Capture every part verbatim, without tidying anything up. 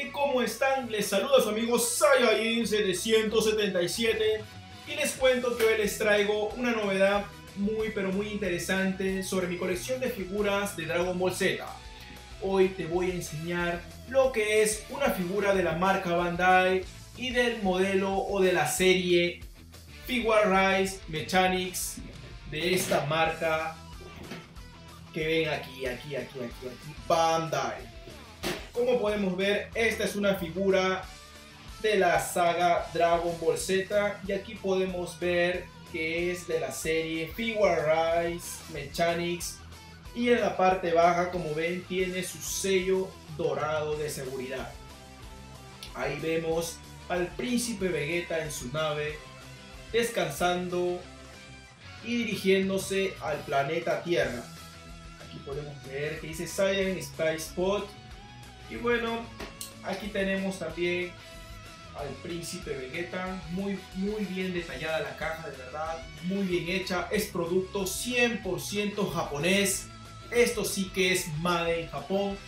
gente, ¿cómo están? Les saluda su amigo Saiyajin setecientos setenta y siete y les cuento que hoy les traigo una novedad muy pero muy interesante sobre mi colección de figuras de Dragon Ball Z. Hoy te voy a enseñar lo que es una figura de la marca Bandai y del modelo o de la serie Figuarts Mechanics de esta marca que ven aquí, aquí, aquí, aquí, aquí, Bandai. Como podemos ver, esta es una figura de la saga Dragon Ball Z y aquí podemos ver que es de la serie Figuarts Mechanics y en la parte baja, como ven, tiene su sello dorado de seguridad. Ahí vemos al príncipe Vegeta en su nave descansando y dirigiéndose al planeta Tierra. Aquí podemos ver que dice Saiyan Sky Spot. Y bueno, aquí tenemos también al príncipe Vegeta. Muy, muy bien detallada la caja, de verdad. Muy bien hecha. Es producto cien por ciento japonés. Esto sí que es made en Japón.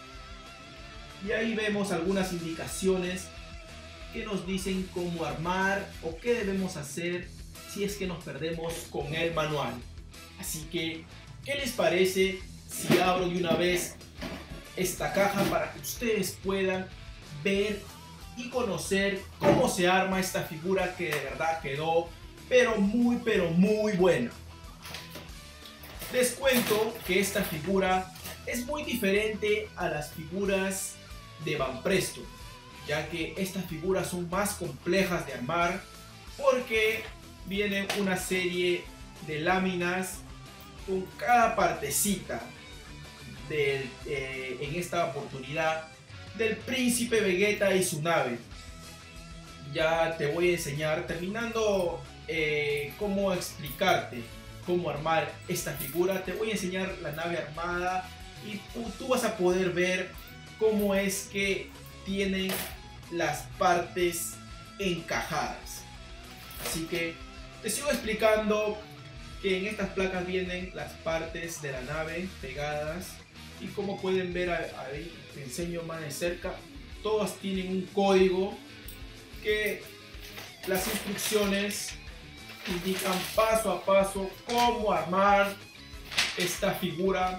Y ahí vemos algunas indicaciones que nos dicen cómo armar o qué debemos hacer si es que nos perdemos con el manual. Así que, ¿qué les parece si abro de una vez esta caja para que ustedes puedan ver y conocer cómo se arma esta figura que de verdad quedó pero muy pero muy buena? Les cuento que esta figura es muy diferente a las figuras de Banpresto, ya que estas figuras son más complejas de armar porque viene una serie de láminas con cada partecita del, eh, en esta oportunidad del príncipe Vegeta y su nave. Ya te voy a enseñar, terminando eh, cómo explicarte cómo armar esta figura, te voy a enseñar la nave armada y tú, tú vas a poder ver cómo es que tienen las partes encajadas. Así que te sigo explicando que en estas placas vienen las partes de la nave pegadas y como pueden ver ahí, te enseño más de cerca, todas tienen un código que las instrucciones indican paso a paso cómo armar esta figura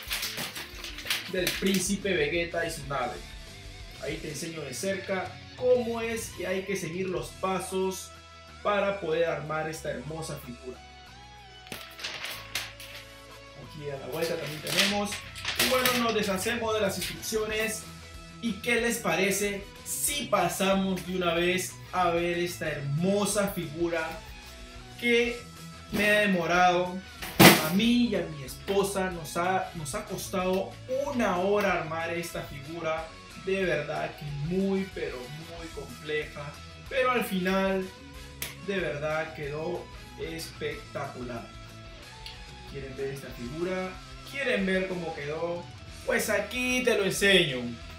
del príncipe Vegeta y su nave. Ahí te enseño de cerca cómo es que hay que seguir los pasos para poder armar esta hermosa figura. Aquí a la vuelta también tenemos. Y bueno, nos deshacemos de las instrucciones. ¿Y qué les parece si pasamos de una vez a ver esta hermosa figura que me ha demorado a mí y a mi esposa? Nos ha, nos ha costado una hora armar esta figura. De verdad que muy pero muy compleja, pero al final de verdad quedó espectacular. ¿Quieren ver esta figura? ¿Quieren ver cómo quedó? Pues aquí te lo enseño.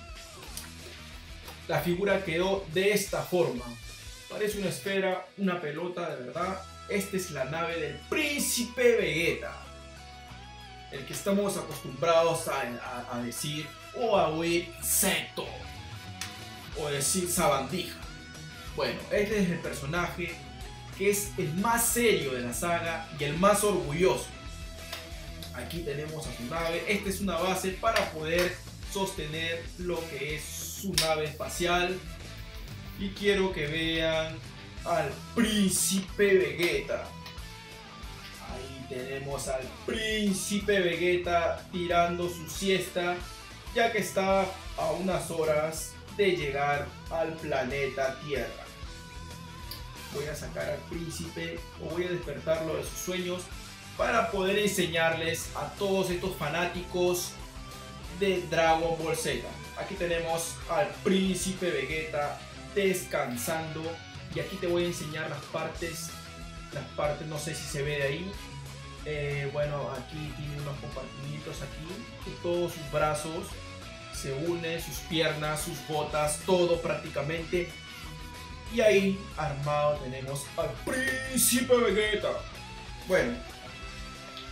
La figura quedó de esta forma. Parece una esfera, una pelota, de verdad. Esta es la nave del príncipe Vegeta, el que estamos acostumbrados a, a, a decir o a oír Zeto o decir Sabandija. Bueno, este es el personaje que es el más serio de la saga y el más orgulloso. Aquí tenemos a su nave. Esta es una base para poder sostener lo que es su nave espacial. Y quiero que vean al príncipe Vegeta. Ahí tenemos al príncipe Vegeta tirando su siesta, ya que está a unas horas de llegar al planeta Tierra. Voy a sacar al príncipe o voy a despertarlo de sus sueños para poder enseñarles a todos estos fanáticos de Dragon Ball Z. Aquí tenemos al príncipe Vegeta descansando y aquí te voy a enseñar las partes, las partes, no sé si se ve de ahí. Eh, bueno, aquí tiene unos compartimientos aquí, y todos sus brazos se unen, sus piernas, sus botas, todo prácticamente. Y ahí armado tenemos al príncipe Vegeta. Bueno,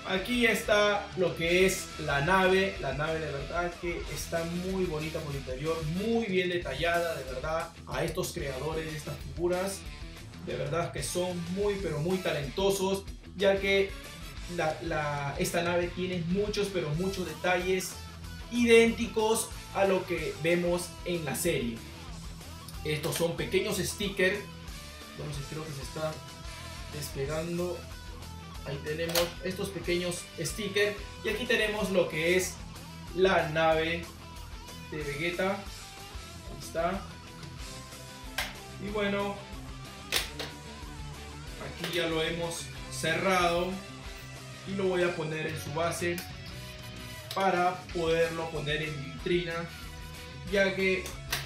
Aquí está lo que es la nave. La nave de verdad que está muy bonita por interior, muy bien detallada, de verdad. A estos creadores de estas figuras, de verdad que son muy pero muy talentosos, ya que la, la, esta nave tiene muchos pero muchos detalles idénticos a lo que vemos en la serie. Estos son pequeños stickers. Entonces creo que se está despegando. Ahí tenemos estos pequeños stickers. Y aquí tenemos lo que es la nave de Vegeta. Ahí está. Y bueno, aquí ya lo hemos cerrado. Y lo voy a poner en su base para poderlo poner en mi vitrina, ya que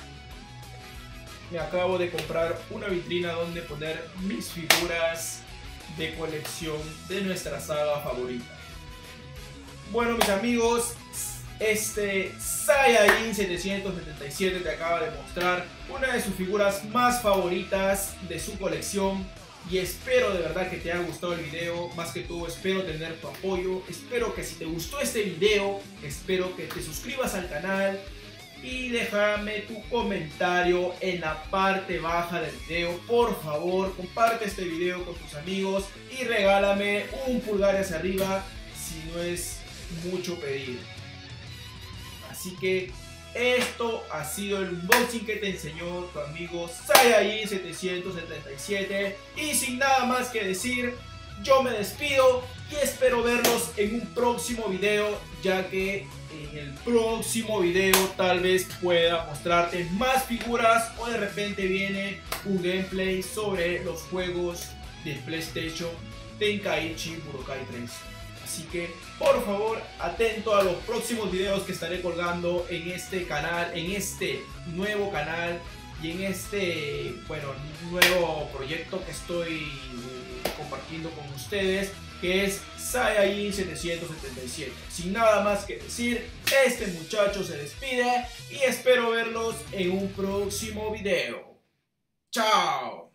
me acabo de comprar una vitrina donde poner mis figuras de colección de nuestra saga favorita. Bueno, mis amigos, este Saiyajin setecientos setenta y siete te acaba de mostrar una de sus figuras más favoritas de su colección. Y espero de verdad que te haya gustado el video. Más que todo espero tener tu apoyo. Espero que si te gustó este video, espero que te suscribas al canal y déjame tu comentario en la parte baja del video. Por favor, comparte este video con tus amigos y regálame un pulgar hacia arriba si no es mucho pedir. Así que esto ha sido el unboxing que te enseñó tu amigo Saiyajin setecientos setenta y siete. Y sin nada más que decir, yo me despido y espero verlos en un próximo video, ya que en el próximo video tal vez pueda mostrarte más figuras o de repente viene un gameplay sobre los juegos de PlayStation Tenkaichi Budokai tres. Así que por favor atento a los próximos videos que estaré colgando en este canal, en este nuevo canal y en este bueno nuevo proyecto que estoy compartiendo con ustedes, que es Saiyajin setecientos setenta y siete. Sin nada más que decir, este muchacho se despide y espero verlos en un próximo video. ¡Chao!